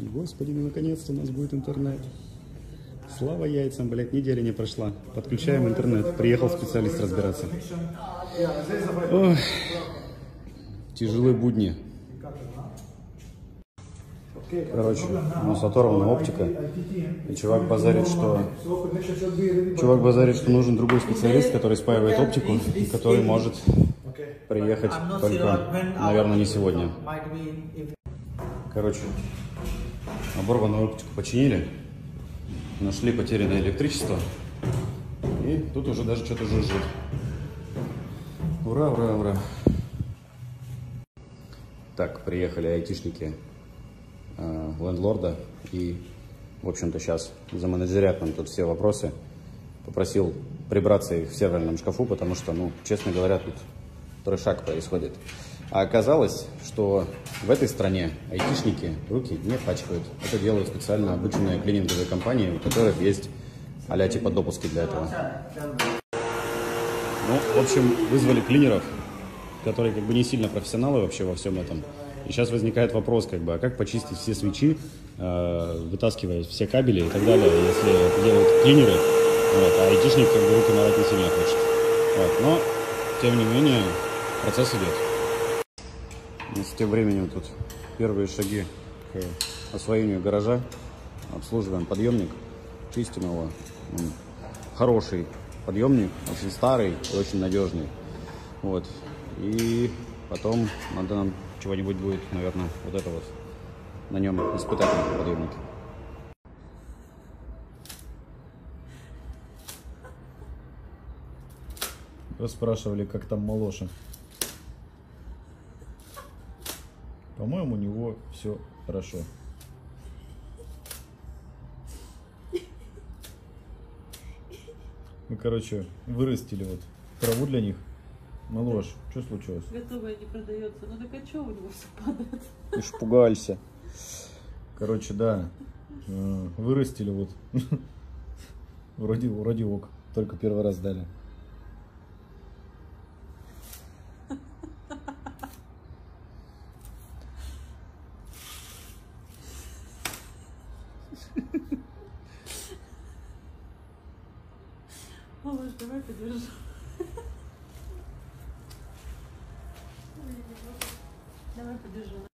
Господи, ну наконец-то у нас будет интернет. Слава яйцам, блядь, неделя не прошла. Подключаем интернет. Приехал специалист разбираться. Ой. Тяжелые будни. Короче, у нас оторвана оптика. И чувак базарит, что нужен другой специалист, который спаивает оптику, который может приехать только, наверное, не сегодня. Короче, оборванную оптику починили, нашли потерянное электричество, и тут уже даже что-то жужжит. Ура, ура, ура. Так, приехали айтишники лендлорда, и, в общем-то, сейчас заменеджерят нам тут все вопросы. Попросил прибраться их в серверном шкафу, потому что, ну, честно говоря, тут трешак происходит. А оказалось, что в этой стране айтишники руки не пачкают. Это делают специально обученные клининговые компании, у которых есть а-ля типа допуски для этого. Ну, в общем, вызвали клинеров, которые как бы не сильно профессионалы вообще во всем этом. И сейчас возникает вопрос, как бы, а как почистить все свечи, вытаскивая все кабели и так далее, если это делают клинеры, вот, а айтишник как бы руки марать не сильно хочет. Вот, но, тем не менее, процесс идет. И с тем временем тут первые шаги к освоению гаража. Обслуживаем подъемник, чистим его. Хороший подъемник, очень старый и очень надежный. Вот. И потом надо нам чего-нибудь будет, наверное, вот это вот на нем испытать на подъемнике. Вы спрашивали, как там Малоша. По-моему, у него все хорошо. Мы, короче, вырастили вот траву для них. Малош, что случилось? Готовая не продается. Ну так а что у него все падает? Ты ж пугался. Короче, да. Вырастили вот. Вроде ок. Только первый раз дали. Малыш, давай подержу. Давай подержу.